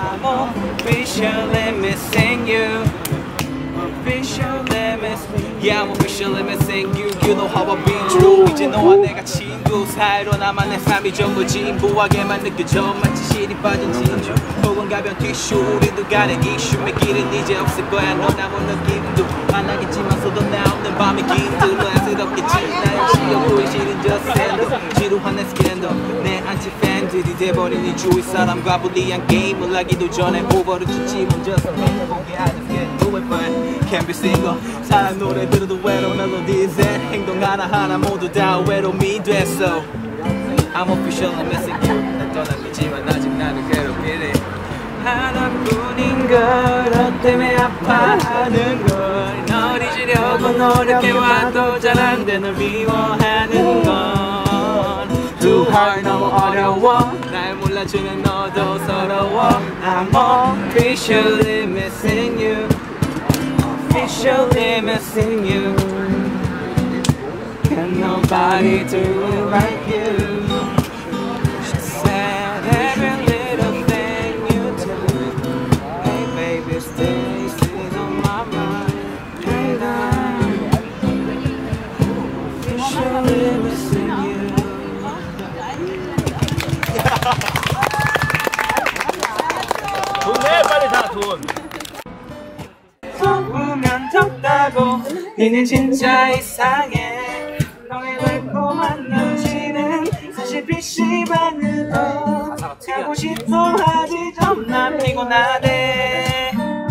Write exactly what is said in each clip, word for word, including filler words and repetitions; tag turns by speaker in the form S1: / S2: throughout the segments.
S1: I'm officially missing you. Officially missing you. Yeah, I'm officially missing you. You know how I've been through. 이제 너와 내가 친구 사이로 남아내 삶이 전부 진부하게만 느껴져. 마치 실이 빠진 진주 혹은 가벼운 티슈. 우리도 간의 이슈 몇 길은 이제 없을 거야. 너 남은 느낌도 만나겠지만서도 나 없는 밤이 긴 안쓰럽겠지. 나 역시 보이 싫은 저 샌드 지루한 내 스캔들 내 안티 팬들이 돼버린 이 주위 사람과 불리한 게임을 하기도 전에 오버를 주지 먼저 보게 하는 게 누굴 뻔 Can't be single 사랑 노래 들어도 외로운 멜로디즈 행동 하나하나 모두 다 외로움이 됐어 I'm officially missing you 난 떠나겠지만 아직 나를 괴롭히네 하나뿐인 걸 너 때문에 아파하는 걸 널 잊으려고 노력해와도 잘 안 돼 널 미워하는 건 Too hard 너무 어려워 날 몰라주는 너도 서러워 I'm officially missing you Officially missing you Can nobody do it like you She said every little thing you do Hey baby stay still on my mind And I'm officially missing you
S2: 돈내 빨리 다 돈.
S1: 속으면 덥다고 니는 진짜 이상해 너의 달콤한 눈치는 사실 피시방으로 가고 싶어 하지 좀 난 피곤하대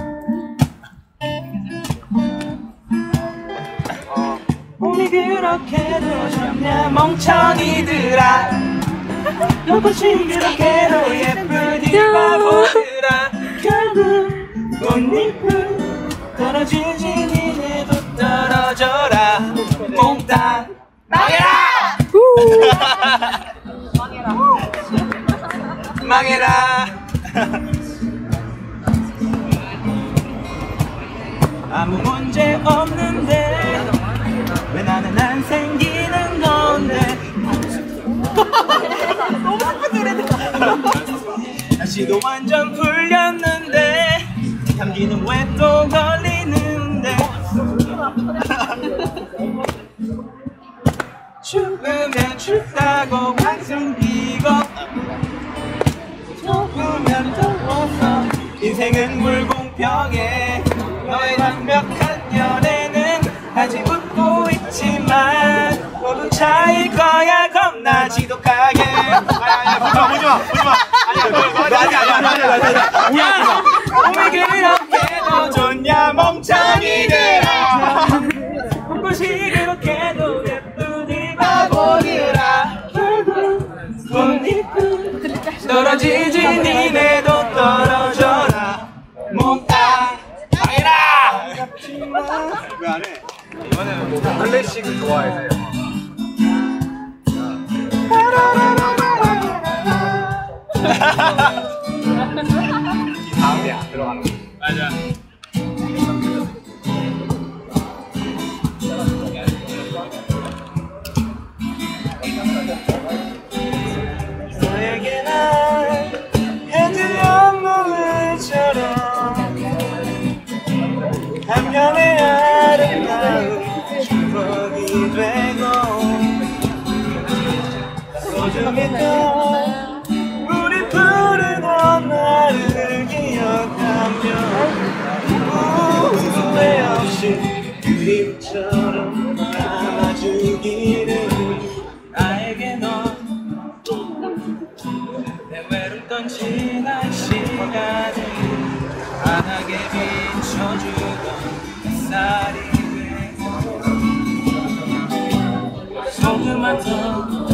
S1: 몸이 그렇게도 좋냐 멍청이들아 눈꽃이 그렇게도 예쁜 이 바보들아 결국 꽃잎은 떨어지지 니네도 떨어져라 몽땅 망해라! 망해라 망해라 아무 문제 없는데 왜 나는 안 생기는 건데 너무 슬픈 노래다 날씨도 완전 풀렸는데 감기는 왜 또 걸리는데 추우면 춥다고 방송 끼고 더우면 더워서 인생은 불공평해 너의 완벽한 연애는 아직 웃고 있지만 모두 차일 거야 겁나 지독하게
S2: 아니야 보지마 보지마 아니야 아니야 아니야 아니야 아니야
S1: 몸이 그렇게도 좋냐 멍청이들아 꽃이 그렇게도 예쁜 이 바보들아 결국 꽃잎은 떨어지지 니네도 떨어져라 몽땅 망해라
S2: 왜 안 해? 이거는 클래식을 좋아해서요. 이 다음에 안 들어가는 거. 맞아.
S1: 너에게 난 해질녘 노을처럼 한편의 아름다운 추억이 되고 소중했던 우리 푸르던 나를 기억하며 후회 없이 그림처럼 남아주기를 나에게 넌 내 외롭던 지난 시간을 환하게 비춰주던 햇살이 되고 조그맣던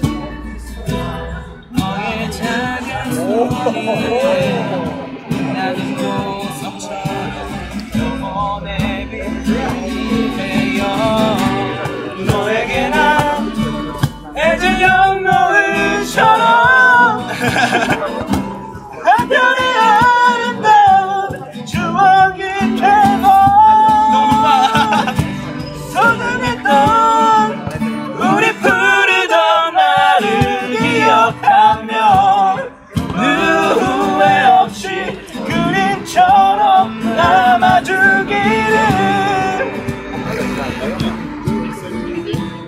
S1: 너의 작은 손에 나는 보석처럼 영원의 빛이 되어 너에게 난 해질녘 노을처럼 한편의 아름다운 추억이 되고 소중했던 우리 푸르던 나를 기억하며 후회 없이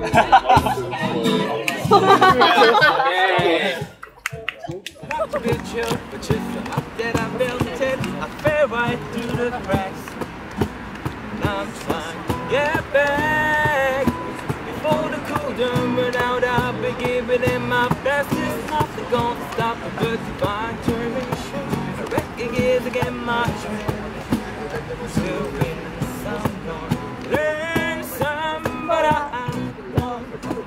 S1: But just that I felt it, I fell right through the cracks. Now I'm trying to get back. Before the cool done run out, I'll be giving it my best. There's nothing gonna stop the good divine intervention. I recognize again my strength. To win some more, learn some, but I won't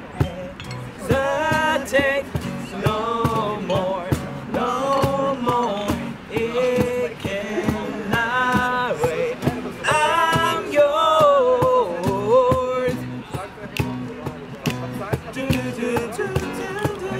S1: hesitate no more, no more. It cannot wait. I'm yours. Do, do, do, do, do.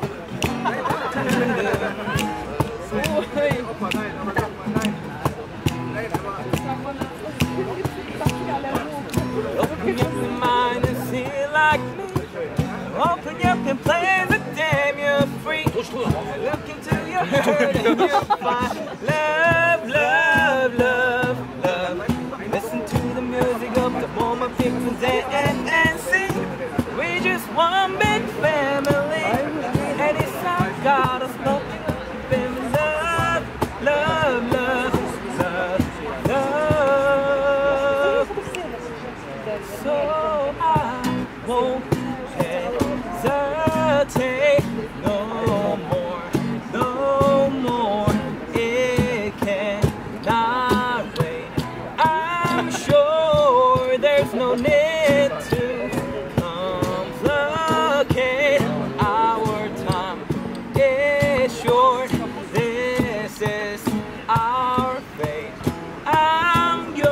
S1: Open up your mind and see like me. Open up and play the damn, you're free. Look into your heart and you'll find love, love, love, love. Listen to the music of the moment people dance and, and sing. We just one big family, and it's all got us both. Love, love, love, love, love. So I won't hesitate no more, no more. It cannot wait. I'm sure there's no need to complicate. Our time is short. This is our fate. I'm yours.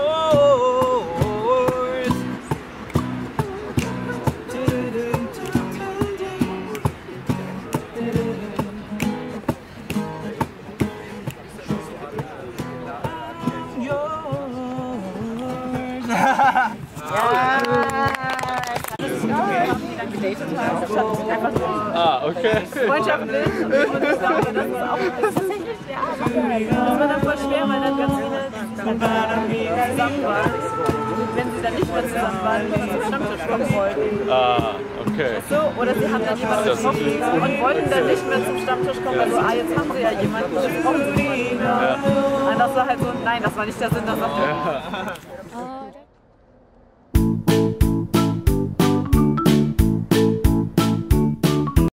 S3: Ah, okay.
S4: Freundschaftlich und ich glaube, das ist auch tatsächlich, ja, das war dann voll schwer, weil dann ganz viele zusammen waren. Wenn sie dann nicht mehr zusammen waren, die zum Stammtisch kommen wollten.
S3: Ah, okay.
S4: So, oder sie haben dann jemanden getroffen und wollten dann nicht mehr zum Stammtisch kommen, weil so, ah, jetzt haben sie ja jemanden, jetzt brauchen sie jemanden. Ja. Und das war halt so, nein, das war nicht der Sinn, das sagt ja.